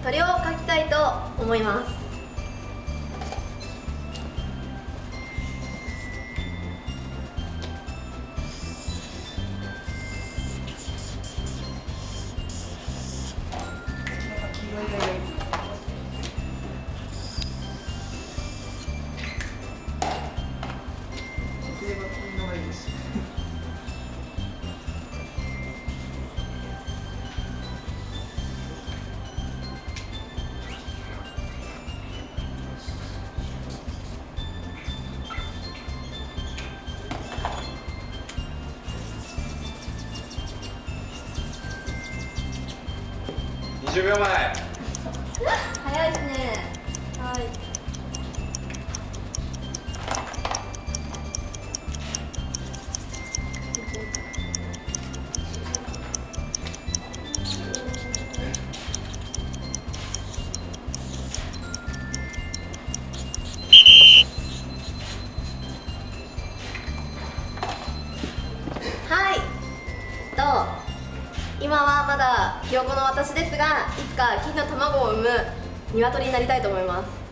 鳥を描きたいと思います。 20秒前。 早いですね。はい。はい。今はまだひよこの私ですが、いつか金の卵を産む鶏になりたいと思います。